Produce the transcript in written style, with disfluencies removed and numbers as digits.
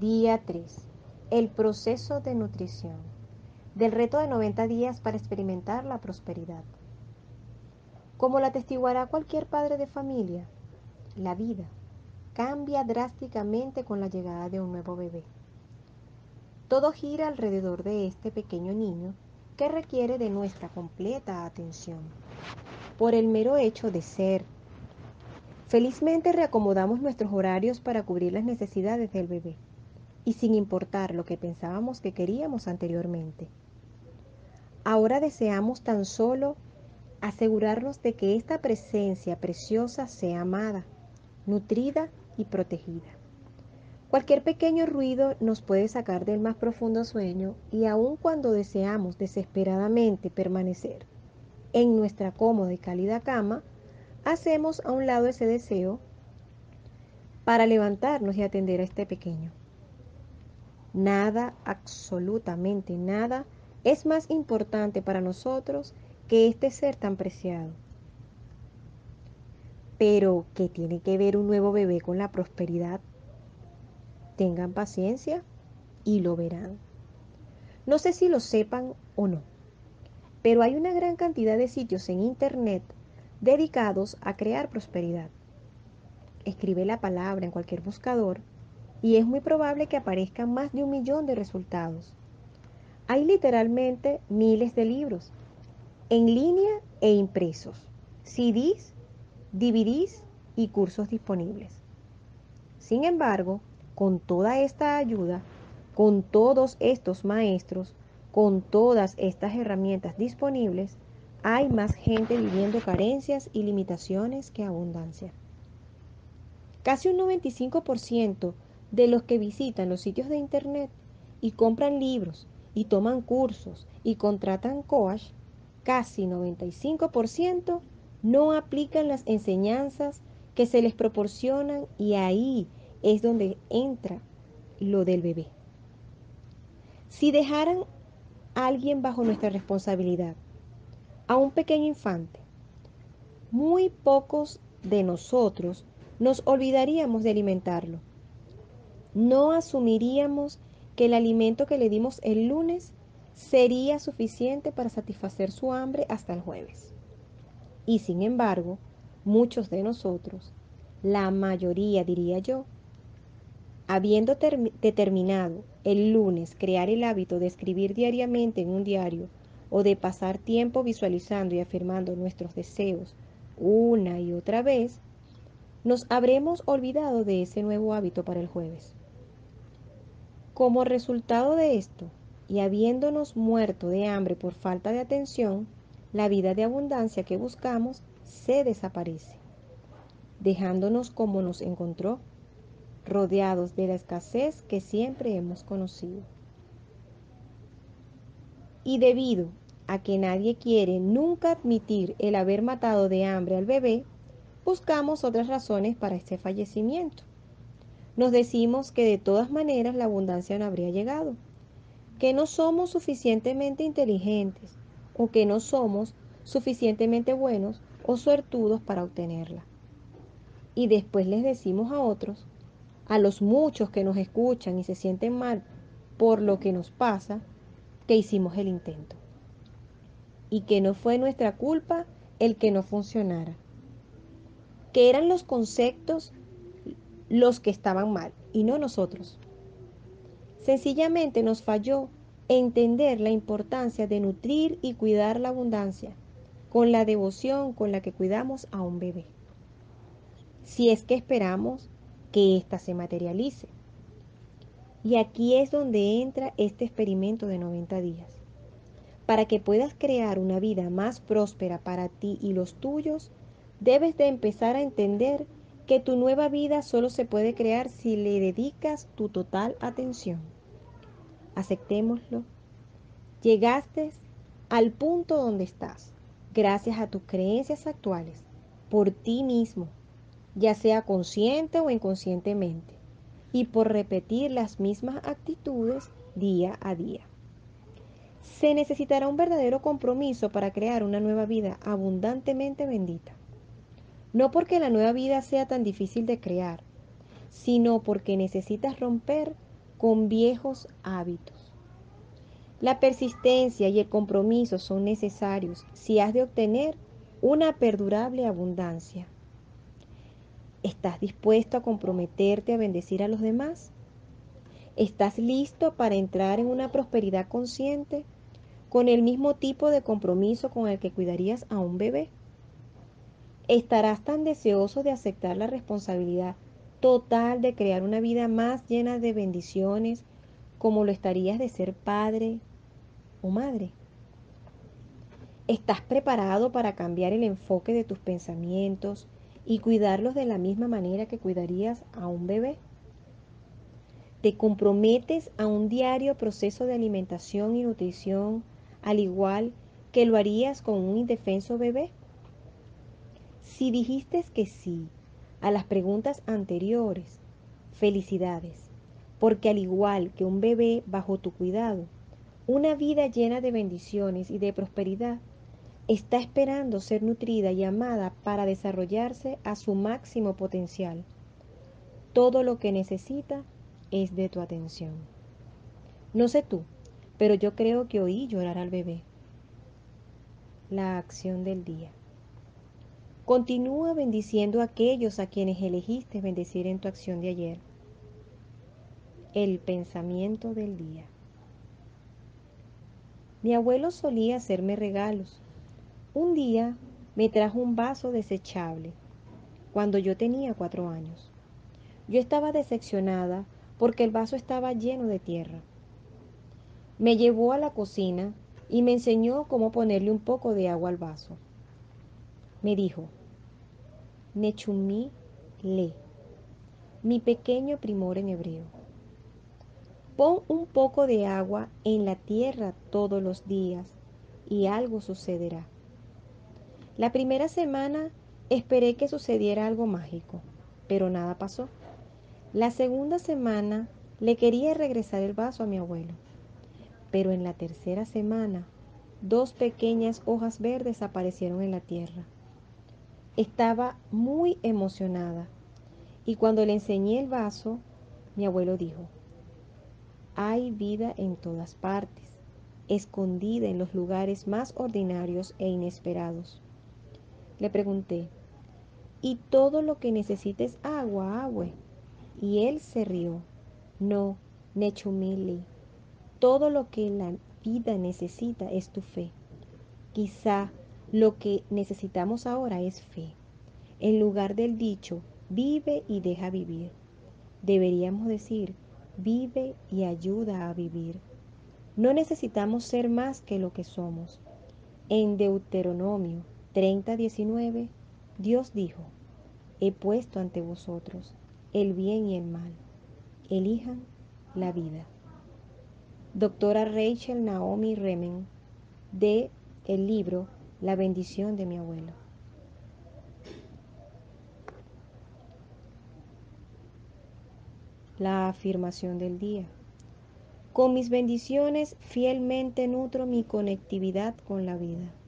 Día 3. El proceso de nutrición. Del reto de 90 días para experimentar la prosperidad. Como lo atestiguará cualquier padre de familia, la vida cambia drásticamente con la llegada de un nuevo bebé. Todo gira alrededor de este pequeño niño que requiere de nuestra completa atención, por el mero hecho de ser. Felizmente reacomodamos nuestros horarios para cubrir las necesidades del bebé, y sin importar lo que pensábamos que queríamos anteriormente. Ahora deseamos tan solo asegurarnos de que esta presencia preciosa sea amada, nutrida y protegida. Cualquier pequeño ruido nos puede sacar del más profundo sueño, y aun cuando deseamos desesperadamente permanecer en nuestra cómoda y cálida cama, hacemos a un lado ese deseo para levantarnos y atender a este pequeño. Nada, absolutamente nada, es más importante para nosotros que este ser tan preciado. Pero, ¿qué tiene que ver un nuevo bebé con la prosperidad? Tengan paciencia y lo verán. No sé si lo sepan o no, pero hay una gran cantidad de sitios en Internet dedicados a crear prosperidad. Escribe la palabra en cualquier buscador y es muy probable que aparezcan más de 1 millón de resultados. Hay literalmente miles de libros, en línea e impresos, CDs, DVDs y cursos disponibles. Sin embargo, con toda esta ayuda, con todos estos maestros, con todas estas herramientas disponibles, hay más gente viviendo carencias y limitaciones que abundancia. Casi un 95% de los que visitan los sitios de Internet y compran libros y toman cursos y contratan coach, casi 95% no aplican las enseñanzas que se les proporcionan, y ahí es donde entra lo del bebé. Si dejaran a alguien bajo nuestra responsabilidad, a un pequeño infante, muy pocos de nosotros nos olvidaríamos de alimentarlo. No asumiríamos que el alimento que le dimos el lunes sería suficiente para satisfacer su hambre hasta el jueves. Y sin embargo, muchos de nosotros, la mayoría diría yo, habiendo determinado el lunes crear el hábito de escribir diariamente en un diario o de pasar tiempo visualizando y afirmando nuestros deseos una y otra vez, nos habremos olvidado de ese nuevo hábito para el jueves. Como resultado de esto, y habiéndonos muerto de hambre por falta de atención, la vida de abundancia que buscamos se desaparece, dejándonos como nos encontró, rodeados de la escasez que siempre hemos conocido. Y debido a que nadie quiere nunca admitir el haber matado de hambre al bebé, buscamos otras razones para este fallecimiento. Nos decimos que de todas maneras la abundancia no habría llegado, que no somos suficientemente inteligentes o que no somos suficientemente buenos o suertudos para obtenerla. Y después les decimos a otros, a los muchos que nos escuchan y se sienten mal por lo que nos pasa, que hicimos el intento y que no fue nuestra culpa el que no funcionara, que eran los conceptos los que estaban mal y no nosotros. Sencillamente nos falló entender la importancia de nutrir y cuidar la abundancia con la devoción con la que cuidamos a un bebé, si es que esperamos que ésta se materialice. Y aquí es donde entra este experimento de 90 días. Para que puedas crear una vida más próspera para ti y los tuyos, debes de empezar a entender que tu nueva vida solo se puede crear si le dedicas tu total atención. Aceptémoslo. Llegaste al punto donde estás, gracias a tus creencias actuales, por ti mismo, ya sea consciente o inconscientemente, y por repetir las mismas actitudes día a día. Se necesitará un verdadero compromiso para crear una nueva vida abundantemente bendita. No porque la nueva vida sea tan difícil de crear, sino porque necesitas romper con viejos hábitos. La persistencia y el compromiso son necesarios si has de obtener una perdurable abundancia. ¿Estás dispuesto a comprometerte a bendecir a los demás? ¿Estás listo para entrar en una prosperidad consciente con el mismo tipo de compromiso con el que cuidarías a un bebé? ¿Estarás tan deseoso de aceptar la responsabilidad total de crear una vida más llena de bendiciones como lo estarías de ser padre o madre? ¿Estás preparado para cambiar el enfoque de tus pensamientos y cuidarlos de la misma manera que cuidarías a un bebé? ¿Te comprometes a un diario proceso de alimentación y nutrición al igual que lo harías con un indefenso bebé? Si dijiste que sí a las preguntas anteriores, felicidades, porque al igual que un bebé bajo tu cuidado, una vida llena de bendiciones y de prosperidad está esperando ser nutrida y amada para desarrollarse a su máximo potencial. Todo lo que necesita es de tu atención. No sé tú, pero yo creo que oí llorar al bebé. La acción del día. Continúa bendiciendo a aquellos a quienes elegiste bendecir en tu acción de ayer. El pensamiento del día. Mi abuelo solía hacerme regalos. Un día me trajo un vaso desechable cuando yo tenía 4 años. Yo estaba decepcionada porque el vaso estaba lleno de tierra. Me llevó a la cocina y me enseñó cómo ponerle un poco de agua al vaso. Me dijo, Nechumí le, mi pequeño primor en hebreo. Pon un poco de agua en la tierra todos los días y algo sucederá. La primera semana esperé que sucediera algo mágico, pero nada pasó. La segunda semana le quería regresar el vaso a mi abuelo, pero en la tercera semana 2 pequeñas hojas verdes aparecieron en la tierra. Estaba muy emocionada y cuando le enseñé el vaso, mi abuelo dijo, hay vida en todas partes, escondida en los lugares más ordinarios e inesperados. Le pregunté, ¿y todo lo que necesites agua, abue? Y él se rió. No, Nechumili, todo lo que la vida necesita es tu fe. Quizá lo que necesitamos ahora es fe. En lugar del dicho, vive y deja vivir, deberíamos decir, vive y ayuda a vivir. No necesitamos ser más que lo que somos. En Deuteronomio 30:19, Dios dijo, he puesto ante vosotros el bien y el mal. Elijan la vida. Doctora Rachel Naomi Remen, de el libro La bendición de mi abuelo. La afirmación del día. Con mis bendiciones fielmente nutro mi conectividad con la vida.